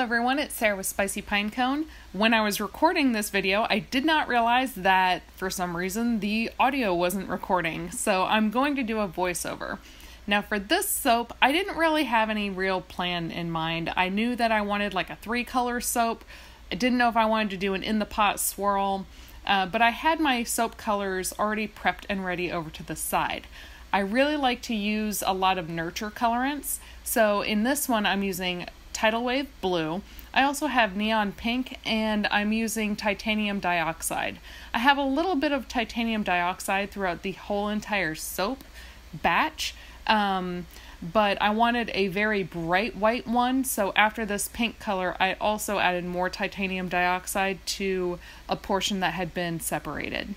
everyone, it's Sarah with Spicy Pinecone. When I was recording this video, I did not realize that for some reason the audio wasn't recording, so I'm going to do a voiceover. Now for this soap, I didn't really have any real plan in mind. I knew that I wanted like a 3-color soap. I didn't know if I wanted to do an in-the-pot swirl, but I had my soap colors already prepped and ready over to the side. I really like to use a lot of nurture colorants, so in this one I'm using Tidal Wave Blue. I also have Neon Pink, and I'm using titanium dioxide. I have a little bit of titanium dioxide throughout the whole entire soap batch, but I wanted a very bright white one, so after this pink color I also added more titanium dioxide to a portion that had been separated.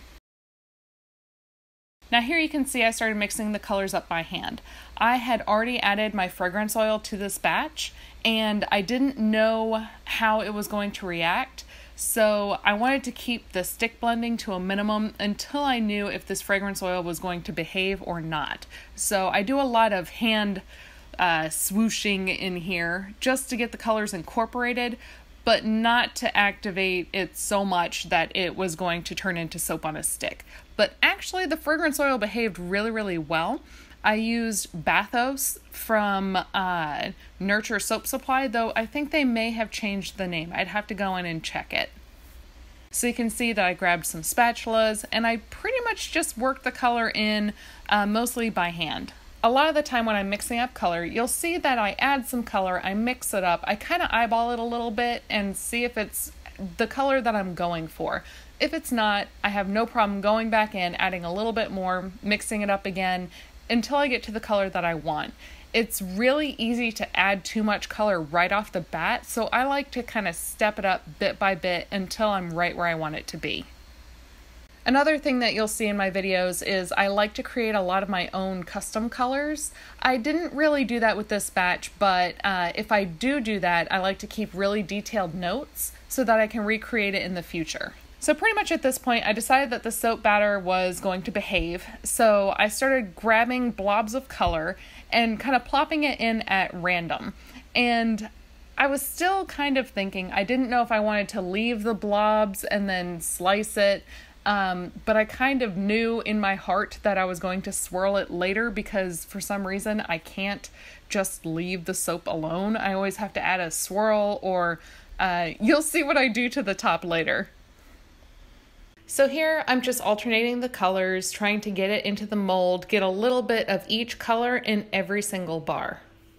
Now here you can see I started mixing the colors up by hand. I had already added my fragrance oil to this batch, and I didn't know how it was going to react, so I wanted to keep the stick blending to a minimum until I knew if this fragrance oil was going to behave or not. So I do a lot of hand swooshing in here just to get the colors incorporated, but not to activate it so much that it was going to turn into soap on a stick. But actually the fragrance oil behaved really well. I used Bathos from Nurture Soap Supply, though I think they may have changed the name. I'd have to go in and check it. So you can see that I grabbed some spatulas and I pretty much just worked the color in mostly by hand. A lot of the time when I'm mixing up color, you'll see that I add some color, I mix it up, I kind of eyeball it a little bit and see if it's the color that I'm going for. If it's not, I have no problem going back in, adding a little bit more, mixing it up again until I get to the color that I want. It's really easy to add too much color right off the bat, so I like to kind of step it up bit by bit until I'm right where I want it to be. Another thing that you'll see in my videos is I like to create a lot of my own custom colors. I didn't really do that with this batch, but if I do that, I like to keep really detailed notes so that I can recreate it in the future. So pretty much at this point, I decided that the soap batter was going to behave, so I started grabbing blobs of color and kind of plopping it in at random. And I was still kind of thinking, I didn't know if I wanted to leave the blobs and then slice it, but I kind of knew in my heart that I was going to swirl it later because for some reason I can't just leave the soap alone. I always have to add a swirl, or you'll see what I do to the top later. So here I'm just alternating the colors, trying to get it into the mold, get a little bit of each color in every single bar.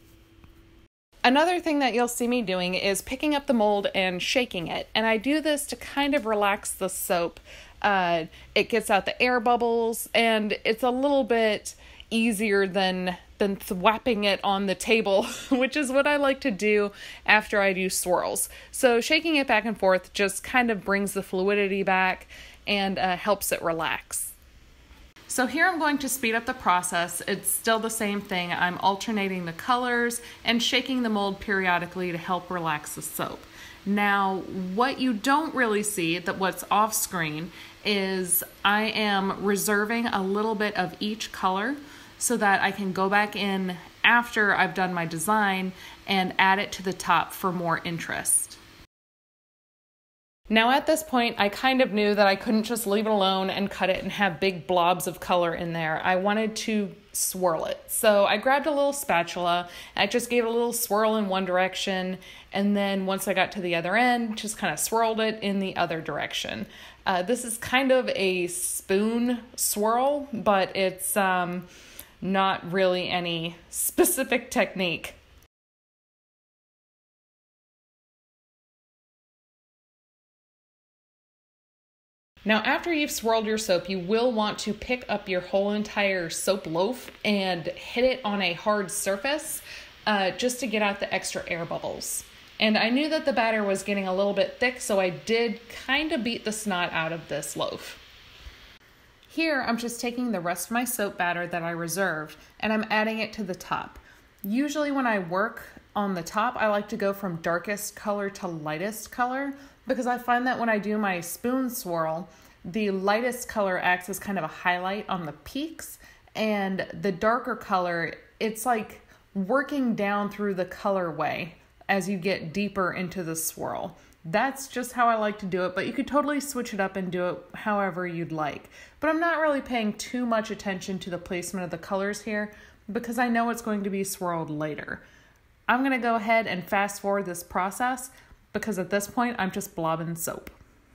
Another thing that you'll see me doing is picking up the mold and shaking it, and I do this to kind of relax the soap. It gets out the air bubbles, and it's a little bit easier than thwapping it on the table, which is what I like to do after I do swirls. So shaking it back and forth just kind of brings the fluidity back and helps it relax. So here I'm going to speed up the process. It's still the same thing. I'm alternating the colors and shaking the mold periodically to help relax the soap. Now, what you don't really see, what's off screen, is I am reserving a little bit of each color so that I can go back in after I've done my design and add it to the top for more interest. Now at this point, I kind of knew that I couldn't just leave it alone and cut it and have big blobs of color in there. I wanted to swirl it. So I grabbed a little spatula, and I just gave it a little swirl in one direction, and then once I got to the other end, just kind of swirled it in the other direction. This is kind of a spoon swirl, but it's not really any specific technique. Now after you've swirled your soap, you will want to pick up your whole entire soap loaf and hit it on a hard surface just to get out the extra air bubbles. And I knew that the batter was getting a little bit thick, so I did kind of beat the snot out of this loaf. Here I'm just taking the rest of my soap batter that I reserved and I'm adding it to the top. Usually when I work on the top, I like to go from darkest color to lightest color, because I find that when I do my spoon swirl, the lightest color acts as kind of a highlight on the peaks, and the darker color, it's like working down through the colorway as you get deeper into the swirl. That's just how I like to do it, but you could totally switch it up and do it however you'd like. But I'm not really paying too much attention to the placement of the colors here because I know it's going to be swirled later. I'm going to go ahead and fast forward this process because at this point I'm just blobbing soap.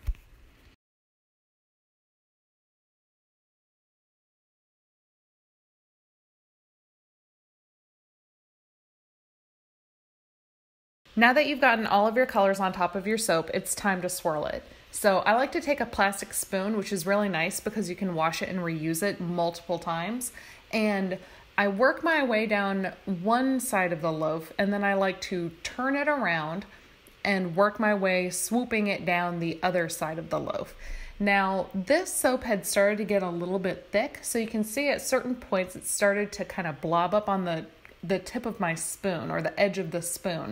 Now that you've gotten all of your colors on top of your soap, it's time to swirl it. So I like to take a plastic spoon, which is really nice because you can wash it and reuse it multiple times. And I work my way down one side of the loaf, and then I like to turn it around and work my way swooping it down the other side of the loaf. Now, this soap had started to get a little bit thick, so you can see at certain points it started to kind of blob up on the tip of my spoon or the edge of the spoon.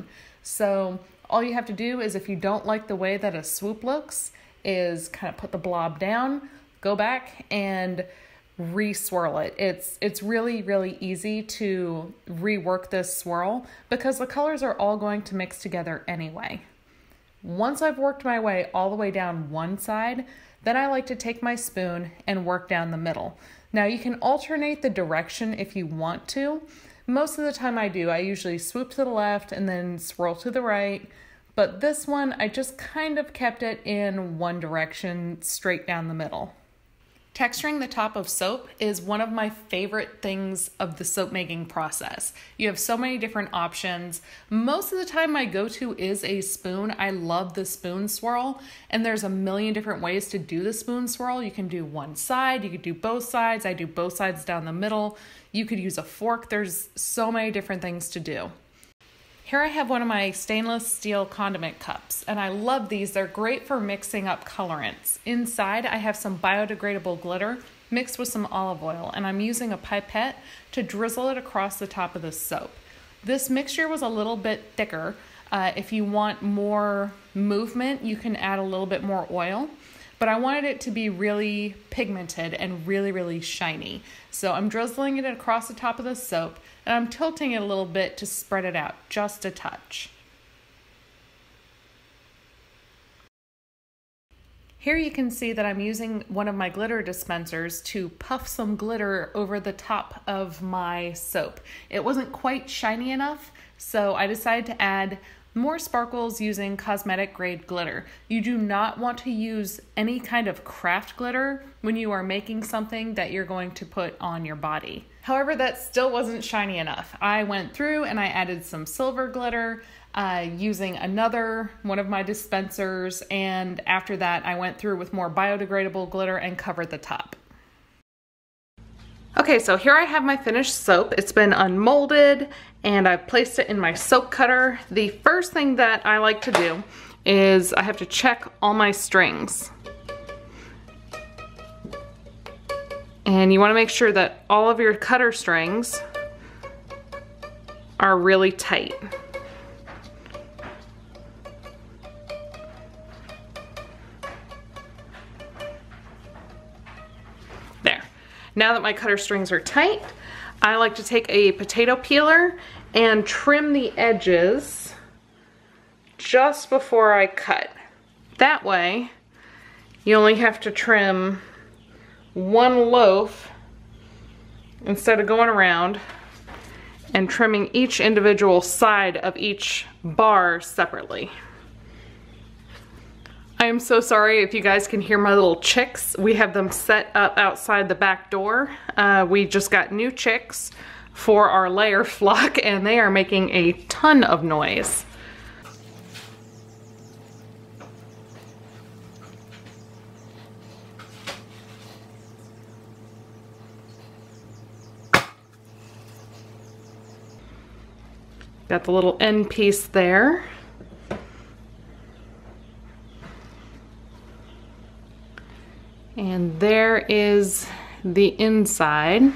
So all you have to do is, if you don't like the way that a swoop looks, is kind of put the blob down, go back and re-swirl it. It's really, really easy to rework this swirl because the colors are all going to mix together anyway. Once I've worked my way all the way down one side, then I like to take my spoon and work down the middle. Now you can alternate the direction if you want to. Most of the time I do. I usually swoop to the left and then swirl to the right. But this one, I just kind of kept it in one direction, straight down the middle. Texturing the top of soap is one of my favorite things of the soap making process. You have so many different options. Most of the time my go-to is a spoon. I love the spoon swirl, and there's a million different ways to do the spoon swirl. You can do one side, you could do both sides. I do both sides down the middle. You could use a fork. There's so many different things to do. Here I have one of my stainless steel condiment cups, and I love these. They're great for mixing up colorants. Inside I have some biodegradable glitter mixed with some olive oil, and I'm using a pipette to drizzle it across the top of the soap. This mixture was a little bit thicker. If you want more movement, you can add a little bit more oil. But I wanted it to be really pigmented and really, really shiny. So I'm drizzling it across the top of the soap, and I'm tilting it a little bit to spread it out, just a touch. Here you can see that I'm using one of my glitter dispensers to puff some glitter over the top of my soap. It wasn't quite shiny enough, so I decided to add more sparkles using cosmetic grade glitter. You do not want to use any kind of craft glitter when you are making something that you're going to put on your body. However, that still wasn't shiny enough. I went through and I added some silver glitter using another one of my dispensers, and after that I went through with more biodegradable glitter and covered the top. Okay, so here I have my finished soap. It's been unmolded and I've placed it in my soap cutter. The first thing that I like to do is I have to check all my strings. And you want to make sure that all of your cutter strings are really tight. There. Now that my cutter strings are tight, I like to take a potato peeler and trim the edges just before I cut. That way, you only have to trim one loaf instead of going around and trimming each individual side of each bar separately. I am so sorry if you guys can hear my little chicks. We have them set up outside the back door. We just got new chicks for our layer flock and they are making a ton of noise. Got the little end piece there. And there is the inside.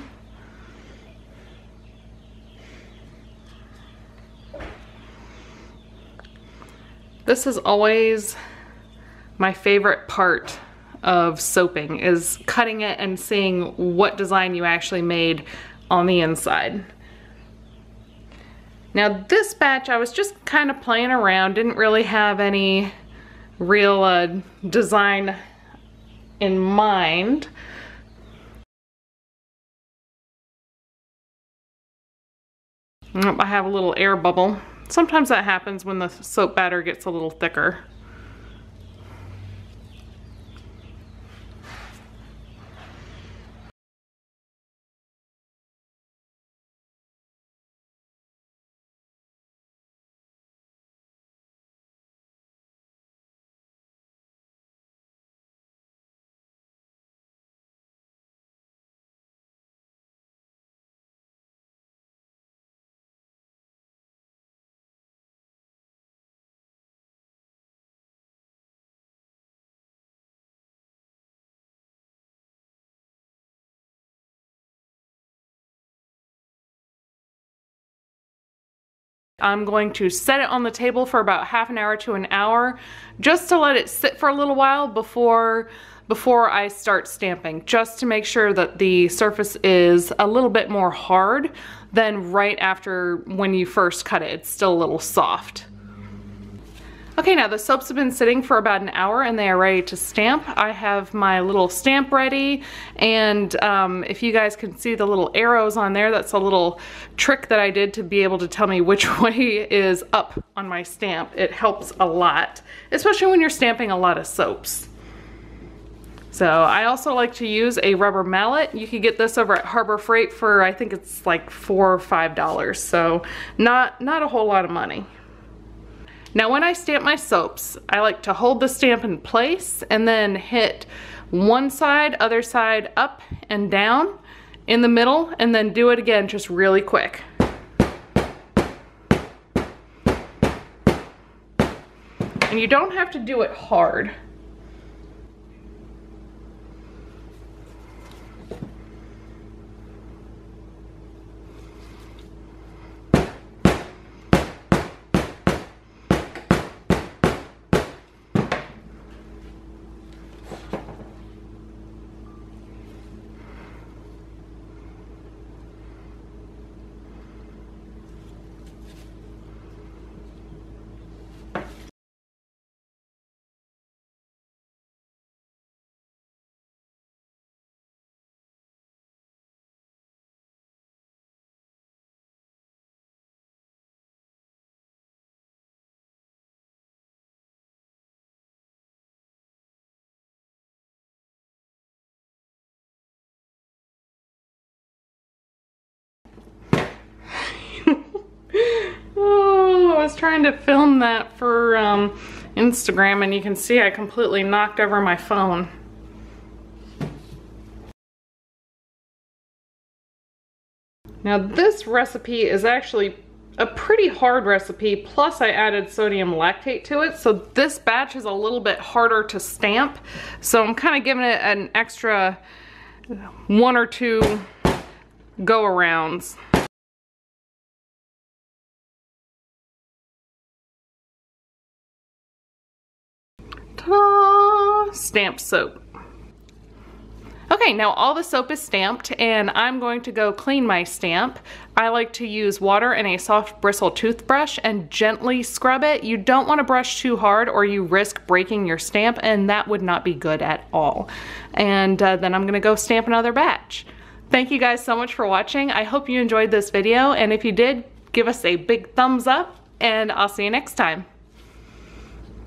This is always my favorite part of soaping, is cutting it and seeing what design you actually made on the inside. Now this batch I was just kind of playing around, didn't really have any real design in mind. I have a little air bubble. Sometimes that happens when the soap batter gets a little thicker. I'm going to set it on the table for about half an hour to an hour just to let it sit for a little while before I start stamping, just to make sure that the surface is a little bit more hard than right after when you first cut it. It's still a little soft. Okay, now the soaps have been sitting for about an hour and they are ready to stamp. I have my little stamp ready, and if you guys can see the little arrows on there, that's a little trick that I did to be able to tell me which way is up on my stamp. It helps a lot, especially when you're stamping a lot of soaps. So I also like to use a rubber mallet. You can get this over at Harbor Freight for, I think it's like $4 or $5, so not a whole lot of money. Now when I stamp my soaps, I like to hold the stamp in place and then hit one side, other side up and down in the middle, and then do it again just really quick. And you don't have to do it hard. Oh, I was trying to film that for Instagram, and you can see I completely knocked over my phone. Now this recipe is actually a pretty hard recipe, plus I added sodium lactate to it, so this batch is a little bit harder to stamp, so I'm kind of giving it an extra 1 or 2 go-arounds. Ta-da! Stamp soap. Okay, now all the soap is stamped and I'm going to go clean my stamp. I like to use water and a soft bristle toothbrush and gently scrub it. You don't want to brush too hard or you risk breaking your stamp, and that would not be good at all. And then I'm gonna go stamp another batch. Thank you guys so much for watching. I hope you enjoyed this video, and if you did, give us a big thumbs up and I'll see you next time.